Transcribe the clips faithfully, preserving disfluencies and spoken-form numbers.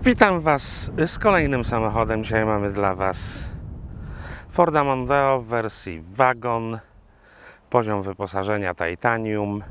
Witam Was z kolejnym samochodem. Dzisiaj mamy dla Was Forda Mondeo w wersji wagon, poziom wyposażenia Titanium,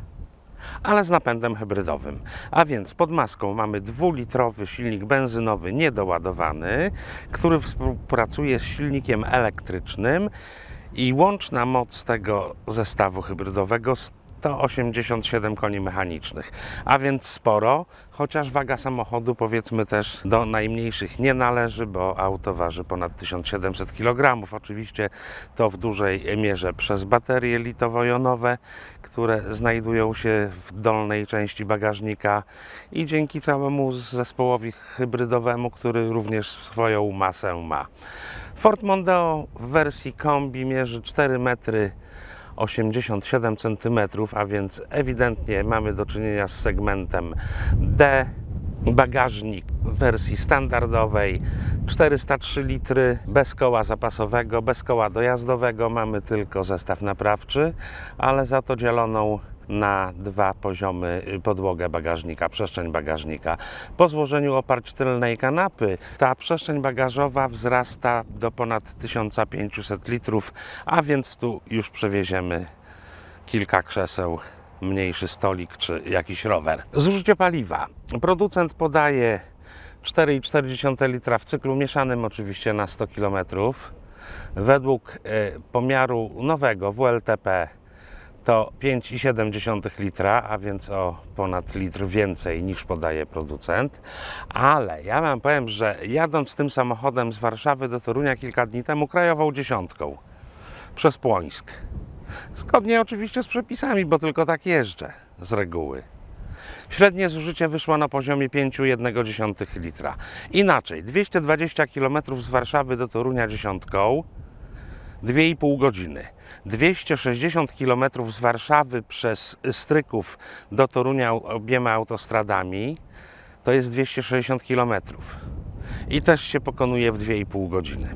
ale z napędem hybrydowym. A więc pod maską mamy dwulitrowy silnik benzynowy niedoładowany, który współpracuje z silnikiem elektrycznym i łączna moc tego zestawu hybrydowego to osiemdziesiąt siedem koni mechanicznych, a więc sporo, chociaż waga samochodu, powiedzmy, też do najmniejszych nie należy, bo auto waży ponad tysiąc siedemset kilogramów. Oczywiście to w dużej mierze przez baterie litowo-jonowe, które znajdują się w dolnej części bagażnika i dzięki całemu zespołowi hybrydowemu, który również swoją masę ma. Ford Mondeo w wersji kombi mierzy cztery metry osiemdziesiąt siedem centymetrów, a więc ewidentnie mamy do czynienia z segmentem D. Bagażnik w wersji standardowej czterysta trzy litry, bez koła zapasowego, bez koła dojazdowego, mamy tylko zestaw naprawczy, ale za to dzieloną na dwa poziomy podłogę bagażnika, przestrzeń bagażnika. Po złożeniu oparć tylnej kanapy ta przestrzeń bagażowa wzrasta do ponad tysiąc pięćset litrów, a więc tu już przewieziemy kilka krzeseł, mniejszy stolik czy jakiś rower. Zużycie paliwa. Producent podaje cztery i cztery dziesiąte litra w cyklu mieszanym, oczywiście na sto kilometrów. Według pomiaru nowego W L T P to pięć i siedem dziesiątych litra, a więc o ponad litr więcej niż podaje producent. Ale ja wam powiem, że jadąc tym samochodem z Warszawy do Torunia kilka dni temu krajową dziesiątką przez Płońsk, zgodnie oczywiście z przepisami, bo tylko tak jeżdżę z reguły, średnie zużycie wyszło na poziomie pięć i jedna dziesiąta litra. Inaczej, dwieście dwadzieścia kilometrów z Warszawy do Torunia dziesiątką, dwie i pół godziny. dwieście sześćdziesiąt kilometrów z Warszawy przez Stryków do Torunia obiema autostradami to jest dwieście sześćdziesiąt kilometrów. I też się pokonuje w dwie i pół godziny.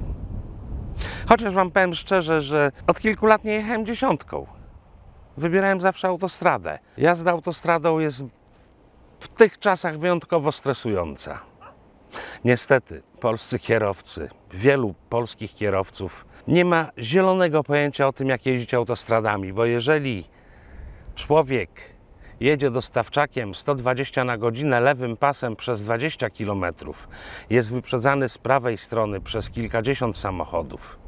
Chociaż wam powiem szczerze, że od kilku lat nie jechałem dziesiątką. Wybierałem zawsze autostradę. Jazda autostradą jest w tych czasach wyjątkowo stresująca. Niestety, polscy kierowcy, wielu polskich kierowców nie ma zielonego pojęcia o tym, jak jeździć autostradami, bo jeżeli człowiek jedzie dostawczakiem sto dwadzieścia na godzinę lewym pasem przez dwadzieścia kilometrów, jest wyprzedzany z prawej strony przez kilkadziesiąt samochodów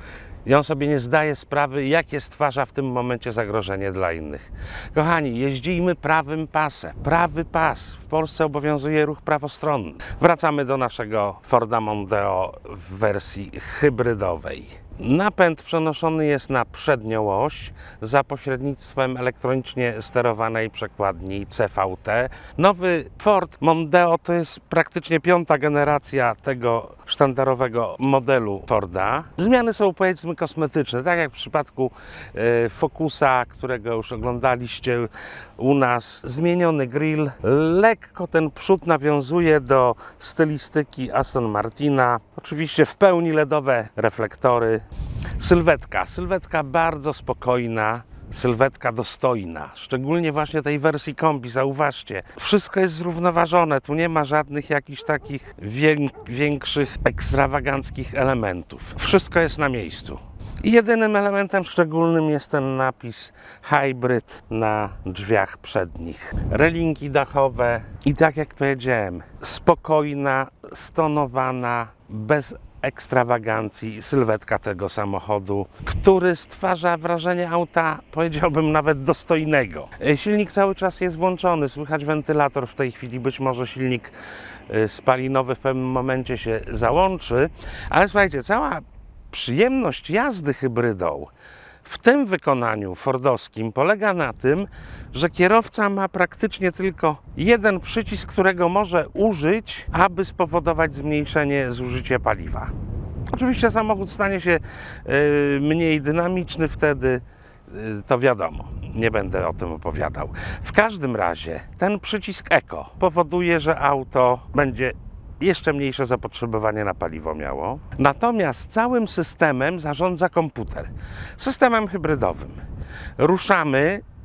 i on sobie nie zdaje sprawy, jakie stwarza w tym momencie zagrożenie dla innych. Kochani, jeździjmy prawym pasem. Prawy pas. W Polsce obowiązuje ruch prawostronny. Wracamy do naszego Forda Mondeo w wersji hybrydowej. Napęd przenoszony jest na przednią oś za pośrednictwem elektronicznie sterowanej przekładni C V T. Nowy Ford Mondeo to jest praktycznie piąta generacja tego sztandarowego modelu Forda. Zmiany są, powiedzmy, kosmetyczne, tak jak w przypadku e, Focusa, którego już oglądaliście u nas. Zmieniony grill, lekko ten przód nawiązuje do stylistyki Aston Martina. Oczywiście w pełni ledowe reflektory. Sylwetka. Sylwetka bardzo spokojna, sylwetka dostojna. Szczególnie właśnie tej wersji kombi, zauważcie. Wszystko jest zrównoważone, tu nie ma żadnych jakichś takich większych, ekstrawaganckich elementów. Wszystko jest na miejscu. I jedynym elementem szczególnym jest ten napis Hybrid na drzwiach przednich. Relinki dachowe i tak jak powiedziałem, spokojna, stonowana, bez ekstrawagancji sylwetka tego samochodu, który stwarza wrażenie auta, powiedziałbym, nawet dostojnego. Silnik cały czas jest włączony, słychać wentylator w tej chwili, być może silnik spalinowy w pewnym momencie się załączy, ale słuchajcie, cała przyjemność jazdy hybrydą w tym wykonaniu fordowskim polega na tym, że kierowca ma praktycznie tylko jeden przycisk, którego może użyć, aby spowodować zmniejszenie zużycia paliwa. Oczywiście samochód stanie się yy, mniej dynamiczny wtedy, yy, to wiadomo, nie będę o tym opowiadał. W każdym razie ten przycisk Eco powoduje, że auto będzie jeszcze mniejsze zapotrzebowanie na paliwo miało. Natomiast całym systemem zarządza komputer. Systemem hybrydowym. Ruszamy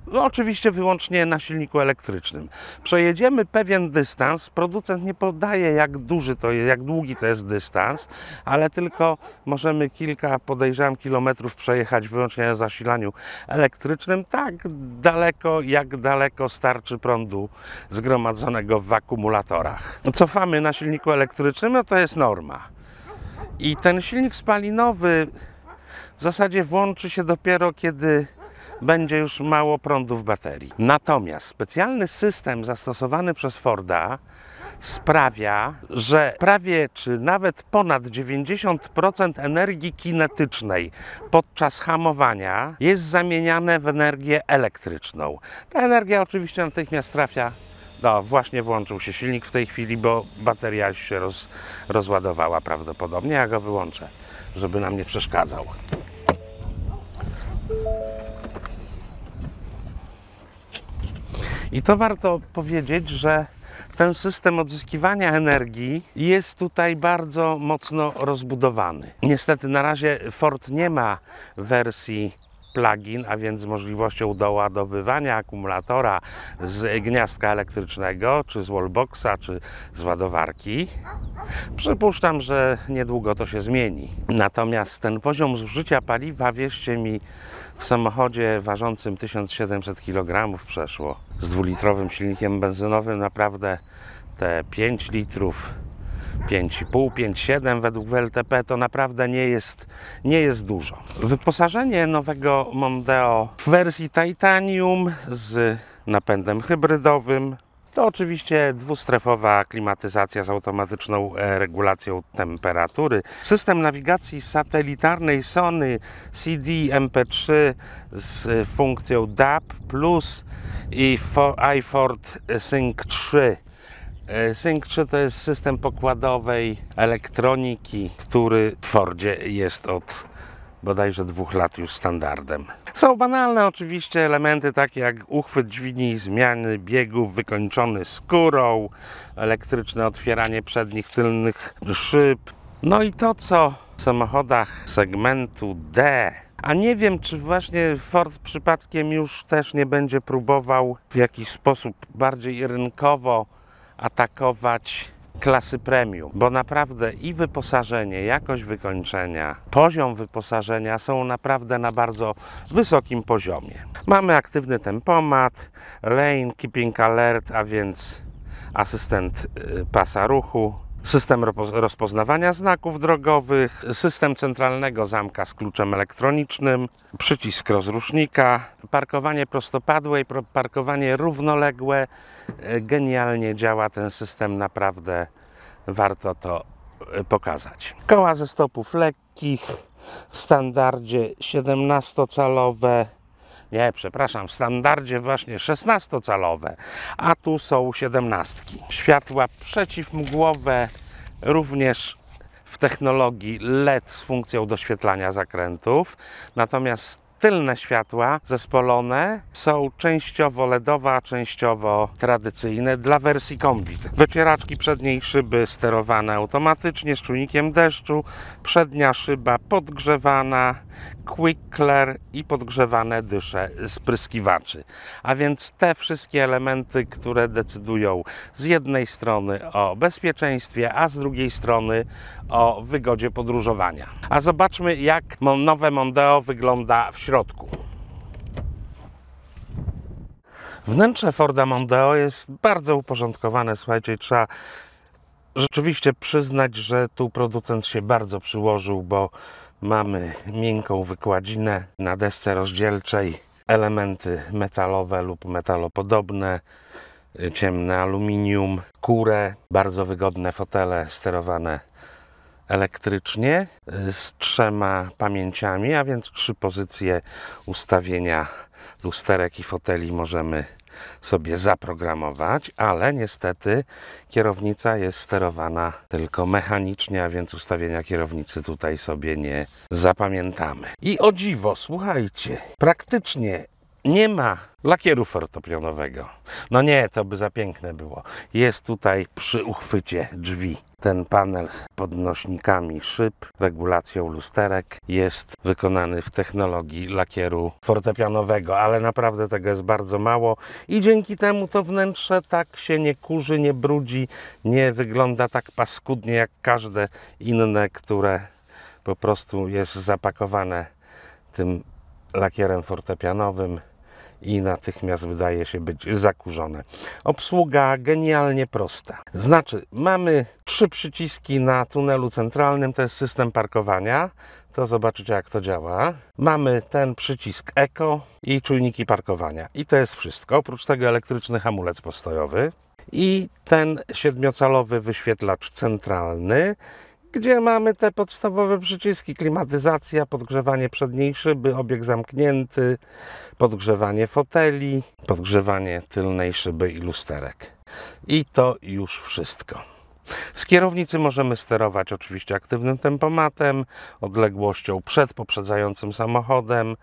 No, oczywiście wyłącznie na silniku elektrycznym. Przejedziemy pewien dystans, producent nie podaje jak duży to jest, jak długi to jest dystans, ale tylko możemy kilka, podejrzewam, kilometrów przejechać wyłącznie na zasilaniu elektrycznym, tak daleko, jak daleko starczy prądu zgromadzonego w akumulatorach. Cofamy na silniku elektrycznym, no to jest norma. I ten silnik spalinowy w zasadzie włączy się dopiero, kiedy będzie już mało prądu w baterii. Natomiast specjalny system zastosowany przez Forda sprawia, że prawie czy nawet ponad dziewięćdziesiąt procent energii kinetycznej podczas hamowania jest zamieniane w energię elektryczną. Ta energia oczywiście natychmiast trafia. No, właśnie włączył się silnik w tej chwili, bo bateria już się roz, rozładowała prawdopodobnie. Ja go wyłączę, żeby nam nie przeszkadzał. I to warto powiedzieć, że ten system odzyskiwania energii jest tutaj bardzo mocno rozbudowany. Niestety na razie Ford nie ma wersji plug-in, a więc z możliwością doładowywania akumulatora z gniazdka elektrycznego, czy z wallboxa, czy z ładowarki. Przypuszczam, że niedługo to się zmieni. Natomiast ten poziom zużycia paliwa, wierzcie mi, w samochodzie ważącym tysiąc siedemset kilogramów przeszło. Z dwulitrowym silnikiem benzynowym naprawdę te pięć litrów, pięć i pół, pięć przecinek siedem według W L T P to naprawdę nie jest, nie jest dużo. Wyposażenie nowego Mondeo w wersji Titanium z napędem hybrydowym to oczywiście dwustrefowa klimatyzacja z automatyczną regulacją temperatury. System nawigacji satelitarnej Sony C D M P trzy z funkcją D A B plus i iFord Sync trzy. Sync trzy to jest system pokładowej elektroniki, który w Fordzie jest od bodajże dwóch lat już standardem. Są banalne oczywiście elementy takie jak uchwyt dźwigni, zmiany biegów wykończony skórą, elektryczne otwieranie przednich, tylnych szyb. No i to, co w samochodach segmentu D. A nie wiem, czy właśnie Ford przypadkiem już też nie będzie próbował w jakiś sposób bardziej rynkowo atakować klasy premium, bo naprawdę i wyposażenie, jakość wykończenia, poziom wyposażenia są naprawdę na bardzo wysokim poziomie. Mamy aktywny tempomat, lane keeping alert, a więc asystent pasa ruchu, system rozpoznawania znaków drogowych, system centralnego zamka z kluczem elektronicznym, przycisk rozrusznika, parkowanie prostopadłe i parkowanie równoległe. Genialnie działa ten system, naprawdę warto to pokazać. Koła ze stopów lekkich w standardzie siedemnastocalowe. Nie, przepraszam, w standardzie właśnie szesnastocalowe, a tu są siedemnastki. Światła przeciwmgłowe również w technologii L E D z funkcją doświetlania zakrętów, natomiast tylne światła zespolone są częściowo L E D owe, a częściowo tradycyjne dla wersji Kombit. Wycieraczki przedniej szyby sterowane automatycznie z czujnikiem deszczu, przednia szyba podgrzewana, Quick Clear i podgrzewane dysze spryskiwaczy. A więc te wszystkie elementy, które decydują z jednej strony o bezpieczeństwie, a z drugiej strony o wygodzie podróżowania. A zobaczmy, jak nowe Mondeo wygląda w środku. Wnętrze Forda Mondeo jest bardzo uporządkowane. Słuchajcie, trzeba rzeczywiście przyznać, że tu producent się bardzo przyłożył, bo mamy miękką wykładzinę na desce rozdzielczej, elementy metalowe lub metalopodobne, ciemne aluminium, skórę, bardzo wygodne fotele sterowane elektrycznie z trzema pamięciami, a więc trzy pozycje ustawienia lusterek i foteli możemy sobie zaprogramować, ale niestety kierownica jest sterowana tylko mechanicznie, a więc ustawienia kierownicy tutaj sobie nie zapamiętamy. I o dziwo, słuchajcie, praktycznie Nie ma lakieru fortepianowego. No nie, to by za piękne było. Jest tutaj przy uchwycie drzwi ten panel z podnośnikami szyb, regulacją lusterek. Jest wykonany w technologii lakieru fortepianowego, ale naprawdę tego jest bardzo mało i dzięki temu to wnętrze tak się nie kurzy, nie brudzi, nie wygląda tak paskudnie jak każde inne, które po prostu jest zapakowane tym lakierem fortepianowym i natychmiast wydaje się być zakurzone. Obsługa genialnie prosta. Znaczy, mamy trzy przyciski na tunelu centralnym, to jest system parkowania. To zobaczycie, jak to działa. Mamy ten przycisk Eco i czujniki parkowania. I to jest wszystko. Oprócz tego elektryczny hamulec postojowy i ten siedmiocalowy wyświetlacz centralny, gdzie mamy te podstawowe przyciski: klimatyzacja, podgrzewanie przedniej szyby, obieg zamknięty, podgrzewanie foteli, podgrzewanie tylnej szyby i lusterek. I to już wszystko. Z kierownicy możemy sterować oczywiście aktywnym tempomatem, odległością przed poprzedzającym samochodem,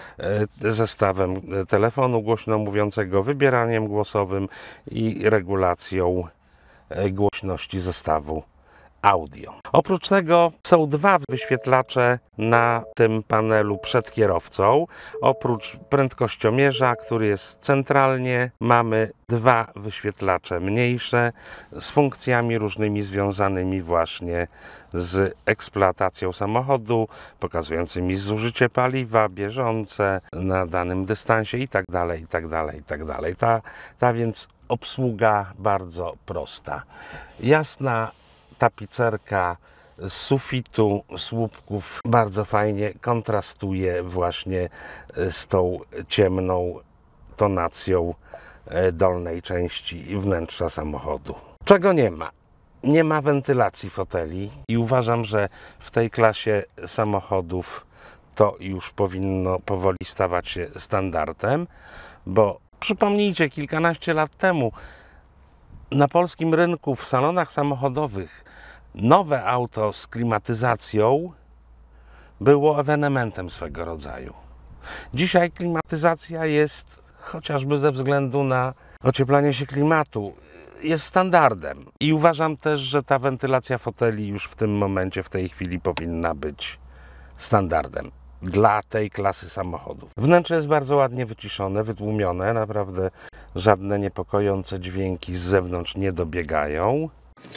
zestawem telefonu głośno mówiącego, wybieraniem głosowym i regulacją głośności zestawu audio. Oprócz tego są dwa wyświetlacze na tym panelu przed kierowcą. Oprócz prędkościomierza, który jest centralnie, mamy dwa wyświetlacze mniejsze z funkcjami różnymi związanymi właśnie z eksploatacją samochodu, pokazującymi zużycie paliwa bieżące na danym dystansie i tak dalej, i tak dalej, i tak dalej. Ta, ta więc obsługa bardzo prosta. Jasna tapicerka z sufitu, słupków bardzo fajnie kontrastuje właśnie z tą ciemną tonacją dolnej części wnętrza samochodu. Czego nie ma? Nie ma wentylacji foteli i uważam, że w tej klasie samochodów to już powinno powoli stawać się standardem, bo przypomnijcie, kilkanaście lat temu na polskim rynku w salonach samochodowych nowe auto z klimatyzacją było ewenementem swego rodzaju. Dzisiaj klimatyzacja jest, chociażby ze względu na ocieplanie się klimatu, jest standardem. I uważam też, że ta wentylacja foteli już w tym momencie, w tej chwili powinna być standardem dla tej klasy samochodów. Wnętrze jest bardzo ładnie wyciszone, wytłumione, naprawdę żadne niepokojące dźwięki z zewnątrz nie dobiegają.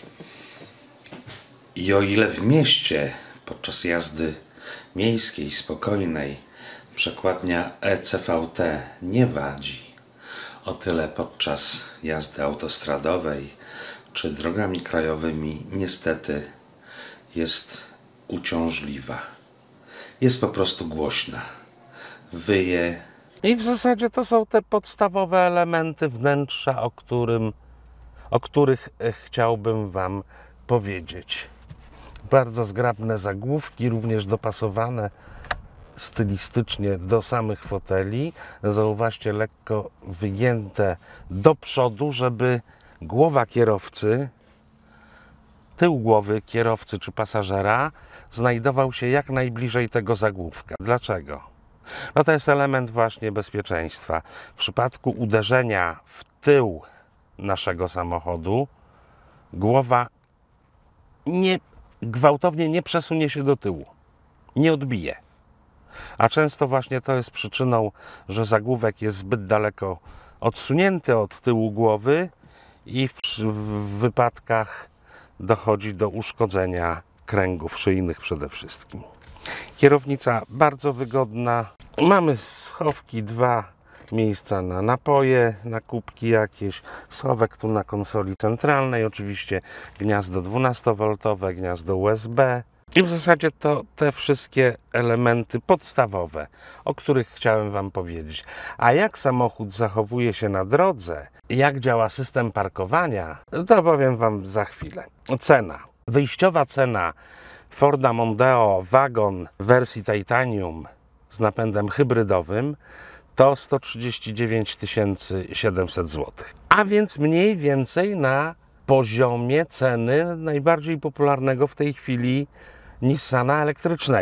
I o ile w mieście podczas jazdy miejskiej, spokojnej, przekładnia E C V T nie wadzi, o tyle podczas jazdy autostradowej czy drogami krajowymi niestety jest uciążliwa. Jest po prostu głośna. Wyje. I w zasadzie to są te podstawowe elementy wnętrza, o, którym, o których chciałbym Wam powiedzieć. Bardzo zgrabne zagłówki, również dopasowane stylistycznie do samych foteli. Zauważcie, lekko wygięte do przodu, żeby głowa kierowcy, tył głowy kierowcy czy pasażera znajdował się jak najbliżej tego zagłówka. Dlaczego? No to jest element właśnie bezpieczeństwa. W przypadku uderzenia w tył naszego samochodu głowa nie, gwałtownie nie przesunie się do tyłu, nie odbije. A często właśnie to jest przyczyną, że zagłówek jest zbyt daleko odsunięty od tyłu głowy i w, w wypadkach dochodzi do uszkodzenia kręgów szyjnych przede wszystkim. Kierownica bardzo wygodna. Mamy schowki, dwa miejsca na napoje, na kubki jakieś. Schowek tu na konsoli centralnej, oczywiście gniazdo dwunastowoltowe, gniazdo U S B. I w zasadzie to te wszystkie elementy podstawowe, o których chciałem Wam powiedzieć. A jak samochód zachowuje się na drodze, jak działa system parkowania, to powiem Wam za chwilę. Cena. Wyjściowa cena Forda Mondeo Wagon w wersji Titanium z napędem hybrydowym to sto trzydzieści dziewięć tysięcy siedemset złotych. A więc mniej więcej na poziomie ceny najbardziej popularnego w tej chwili Nissana elektrycznego.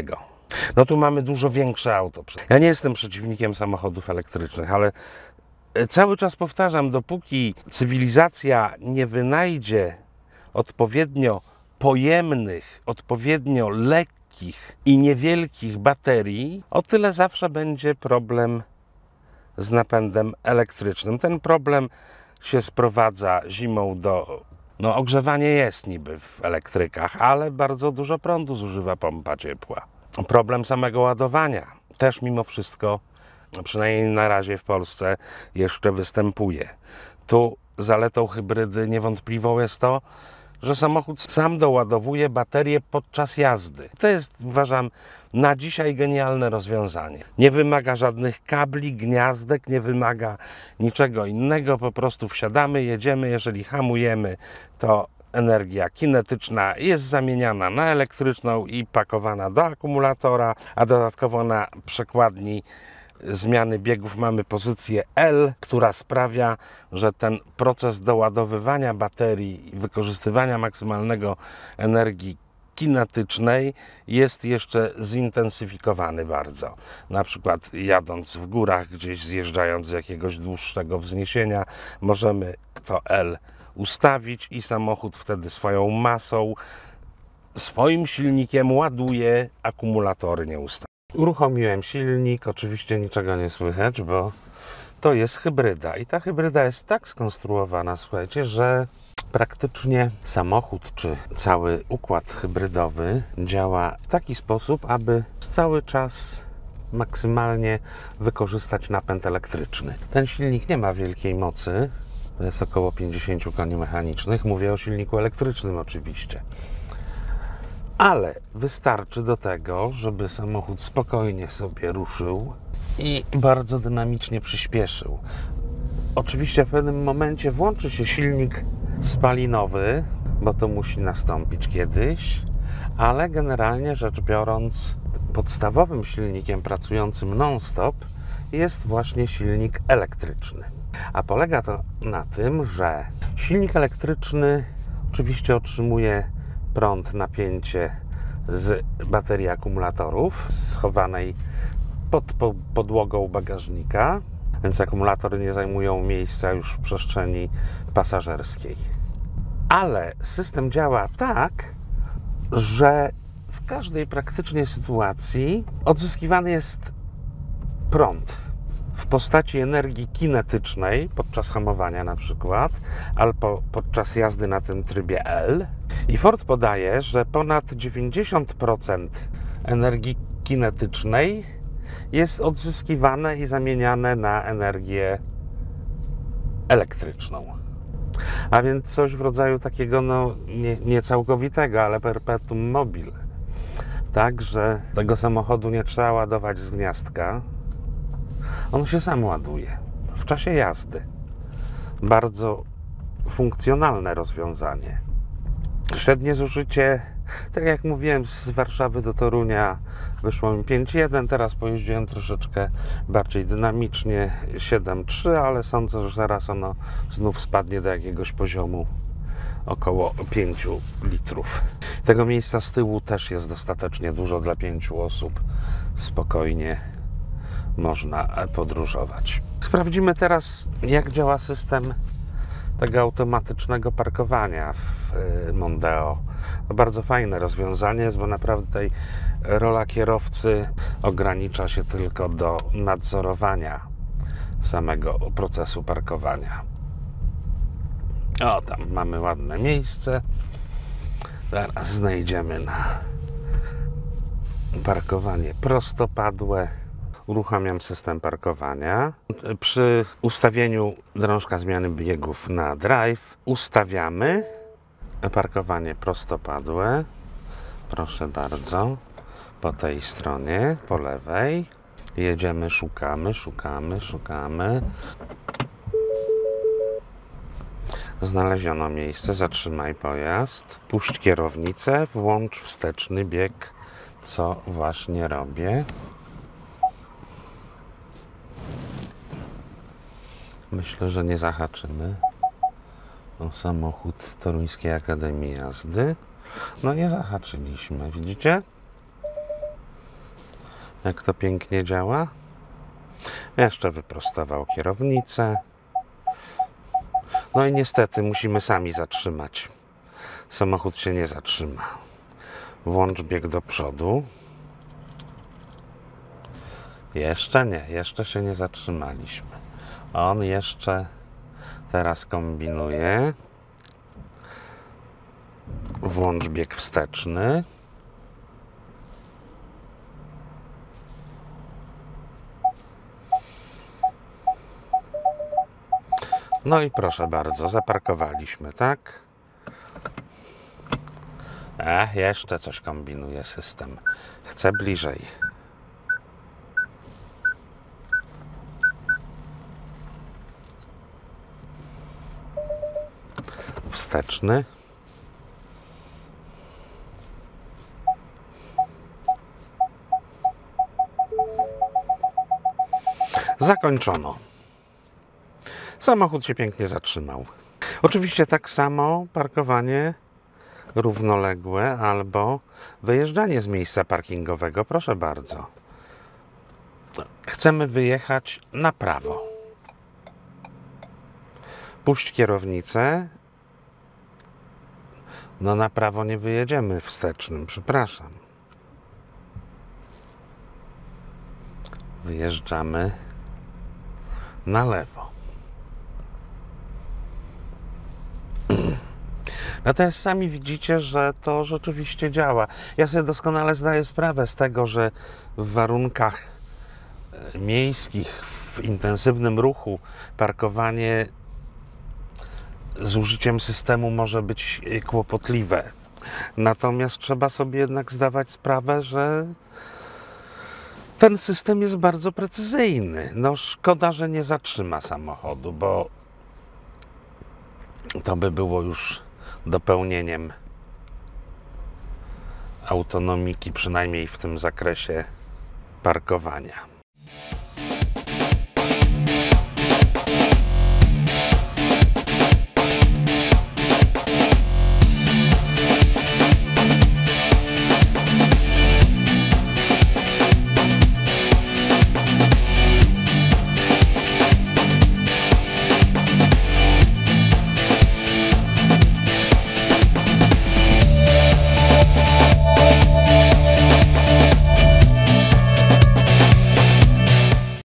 No tu mamy dużo większe auto. Ja nie jestem przeciwnikiem samochodów elektrycznych, ale cały czas powtarzam, dopóki cywilizacja nie wynajdzie odpowiednio pojemnych, odpowiednio lekkich i niewielkich baterii, o tyle zawsze będzie problem z napędem elektrycznym. Ten problem się sprowadza zimą do... No ogrzewanie jest niby w elektrykach, ale bardzo dużo prądu zużywa pompa ciepła. Problem samego ładowania też mimo wszystko, przynajmniej na razie w Polsce, jeszcze występuje. Tu zaletą hybrydy niewątpliwą jest to, że samochód sam doładowuje baterię podczas jazdy. To jest, uważam, na dzisiaj genialne rozwiązanie. Nie wymaga żadnych kabli, gniazdek, nie wymaga niczego innego, po prostu wsiadamy, jedziemy, jeżeli hamujemy, to energia kinetyczna jest zamieniana na elektryczną i pakowana do akumulatora, a dodatkowo na przekładni zmiany biegów mamy pozycję L, która sprawia, że ten proces doładowywania baterii i wykorzystywania maksymalnego energii kinetycznej jest jeszcze zintensyfikowany bardzo. Na przykład jadąc w górach, gdzieś zjeżdżając z jakiegoś dłuższego wzniesienia, możemy to L ustawić i samochód wtedy swoją masą, swoim silnikiem ładuje akumulatory nieustannie. Uruchomiłem silnik, oczywiście niczego nie słychać, bo to jest hybryda i ta hybryda jest tak skonstruowana, słuchajcie, że praktycznie samochód czy cały układ hybrydowy działa w taki sposób, aby cały czas maksymalnie wykorzystać napęd elektryczny. Ten silnik nie ma wielkiej mocy, to jest około pięćdziesiąt koni mechanicznych, mówię o silniku elektrycznym oczywiście. Ale wystarczy do tego, żeby samochód spokojnie sobie ruszył i bardzo dynamicznie przyspieszył. Oczywiście w pewnym momencie włączy się silnik spalinowy, bo to musi nastąpić kiedyś, ale generalnie rzecz biorąc, podstawowym silnikiem pracującym non-stop jest właśnie silnik elektryczny. A polega to na tym, że silnik elektryczny oczywiście otrzymuje prąd, napięcie z baterii akumulatorów schowanej pod podłogą bagażnika, więc akumulatory nie zajmują miejsca już w przestrzeni pasażerskiej. Ale system działa tak, że w każdej praktycznie sytuacji odzyskiwany jest prąd w postaci energii kinetycznej podczas hamowania na przykład, albo podczas jazdy na tym trybie L. I Ford podaje, że ponad dziewięćdziesiąt procent energii kinetycznej jest odzyskiwane i zamieniane na energię elektryczną. A więc coś w rodzaju takiego, no nie, nie całkowitego, ale perpetuum mobile. Tak, że tego samochodu nie trzeba ładować z gniazdka. On się sam ładuje w czasie jazdy. Bardzo funkcjonalne rozwiązanie. Średnie zużycie, tak jak mówiłem, z Warszawy do Torunia wyszło mi pięć przecinek jeden, teraz pojeździłem troszeczkę bardziej dynamicznie siedem przecinek trzy, ale sądzę, że zaraz ono znów spadnie do jakiegoś poziomu około pięć litrów. Tego miejsca z tyłu też jest dostatecznie dużo dla pięciu osób. Spokojnie można podróżować. Sprawdzimy teraz, jak działa system tego automatycznego parkowania w Mondeo. To bardzo fajne rozwiązanie jest, bo naprawdę tutaj rola kierowcy ogranicza się tylko do nadzorowania samego procesu parkowania. O, tam mamy ładne miejsce. Zaraz znajdziemy na parkowanie prostopadłe. Uruchamiam system parkowania. Przy ustawieniu drążka zmiany biegów na drive ustawiamy parkowanie prostopadłe. Proszę bardzo, po tej stronie, po lewej. Jedziemy, szukamy, szukamy, szukamy. Znaleziono miejsce, zatrzymaj pojazd. Puść kierownicę, włącz wsteczny bieg, co właśnie robię. Myślę, że nie zahaczymy o samochód Toruńskiej Akademii Jazdy. No nie zahaczyliśmy, widzicie? Jak to pięknie działa. Jeszcze wyprostował kierownicę. No i niestety musimy sami zatrzymać. Samochód się nie zatrzyma. Włącz bieg do przodu. Jeszcze nie, jeszcze się nie zatrzymaliśmy. On jeszcze teraz kombinuje. Włącz bieg wsteczny. No i proszę bardzo, zaparkowaliśmy, tak? A, jeszcze coś kombinuje system. Chcę bliżej. Wsteczny. Zakończono. Samochód się pięknie zatrzymał. Oczywiście tak samo parkowanie równoległe albo wyjeżdżanie z miejsca parkingowego. Proszę bardzo. Chcemy wyjechać na prawo. Puść kierownicę. No na prawo nie wyjedziemy wstecznym, przepraszam. Wyjeżdżamy na lewo. Natomiast sami widzicie, że to rzeczywiście działa. Ja sobie doskonale zdaję sprawę z tego, że w warunkach miejskich, w intensywnym ruchu, parkowanie z użyciem systemu może być kłopotliwe. Natomiast trzeba sobie jednak zdawać sprawę, że ten system jest bardzo precyzyjny. No szkoda, że nie zatrzyma samochodu, bo to by było już dopełnieniem autonomiki, przynajmniej w tym zakresie parkowania.